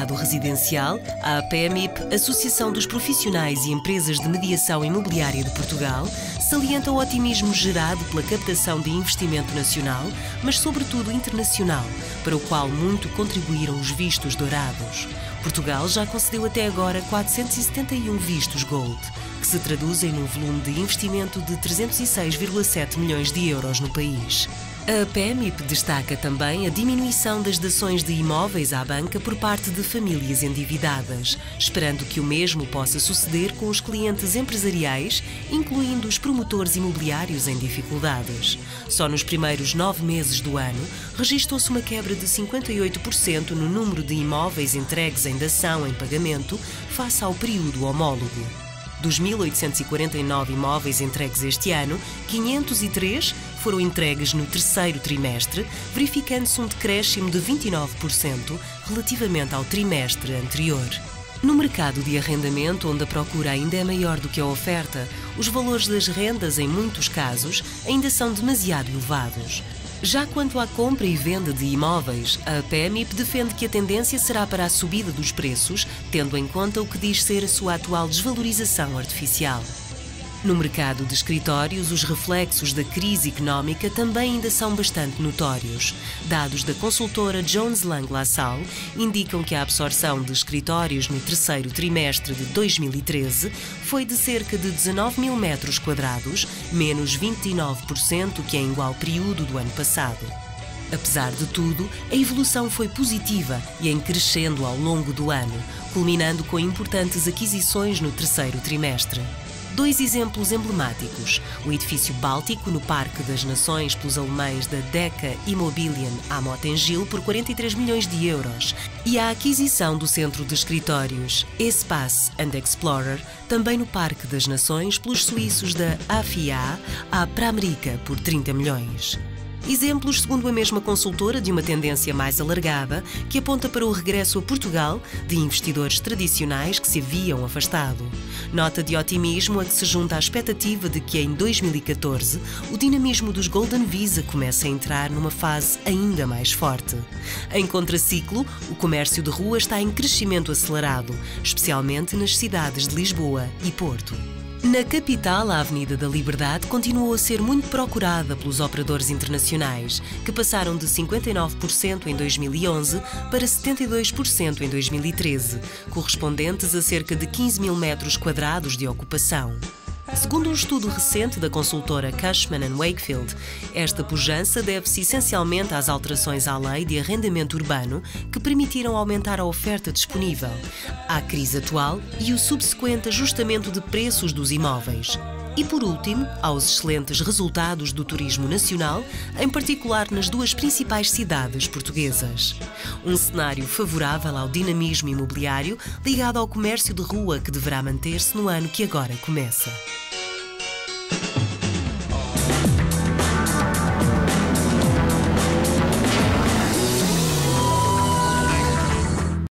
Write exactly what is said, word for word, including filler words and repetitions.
mercado residencial, a APEMIP, Associação dos Profissionais e Empresas de Mediação Imobiliária de Portugal, salienta o otimismo gerado pela captação de investimento nacional, mas sobretudo internacional, para o qual muito contribuíram os vistos dourados. Portugal já concedeu até agora quatrocentos e setenta e um vistos Gold, que se traduzem num volume de investimento de trezentos e seis vírgula sete milhões de euros no país. A APEMIP destaca também a diminuição das dações de imóveis à banca por parte de famílias endividadas, esperando que o mesmo possa suceder com os clientes empresariais, incluindo os promotores imobiliários em dificuldades. Só nos primeiros nove meses do ano, registrou-se uma quebra de cinquenta e oito por cento no número de imóveis entregues em dação em pagamento face ao período homólogo. Dos mil oitocentos e quarenta e nove imóveis entregues este ano, quinhentos e três foram entregues no terceiro trimestre, verificando-se um decréscimo de vinte e nove por cento relativamente ao trimestre anterior. No mercado de arrendamento, onde a procura ainda é maior do que a oferta, os valores das rendas, em muitos casos, ainda são demasiado elevados. Já quanto à compra e venda de imóveis, a APEMIP defende que a tendência será para a subida dos preços, tendo em conta o que diz ser a sua atual desvalorização artificial. No mercado de escritórios, os reflexos da crise económica também ainda são bastante notórios. Dados da consultora Jones Lang LaSalle indicam que a absorção de escritórios no terceiro trimestre de dois mil e treze foi de cerca de dezanove mil metros quadrados, menos vinte e nove por cento que em igual período do ano passado. Apesar de tudo, a evolução foi positiva e em crescendo ao longo do ano, culminando com importantes aquisições no terceiro trimestre. Dois exemplos emblemáticos: o edifício Báltico no Parque das Nações pelos alemães da Deka Immobilien à Motengil por quarenta e três milhões de euros e a aquisição do centro de escritórios Espace and Explorer também no Parque das Nações pelos suíços da A F I A à Pramerica por trinta milhões. Exemplos, segundo a mesma consultora, de uma tendência mais alargada que aponta para o regresso a Portugal de investidores tradicionais que se haviam afastado. Nota de otimismo a que se junta a expectativa de que em dois mil e catorze o dinamismo dos Golden Visa comece a entrar numa fase ainda mais forte. Em contraciclo, o comércio de rua está em crescimento acelerado, especialmente nas cidades de Lisboa e Porto. Na capital, a Avenida da Liberdade continuou a ser muito procurada pelos operadores internacionais, que passaram de cinquenta e nove por cento em dois mil e onze para setenta e dois por cento em dois mil e treze, correspondentes a cerca de quinze mil metros quadrados de ocupação. Segundo um estudo recente da consultora Cushman and Wakefield, esta pujança deve-se essencialmente às alterações à lei de arrendamento urbano que permitiram aumentar a oferta disponível, à crise atual e o subsequente ajustamento de preços dos imóveis. E, por último, aos excelentes resultados do turismo nacional, em particular nas duas principais cidades portuguesas. Um cenário favorável ao dinamismo imobiliário ligado ao comércio de rua que deverá manter-se no ano que agora começa.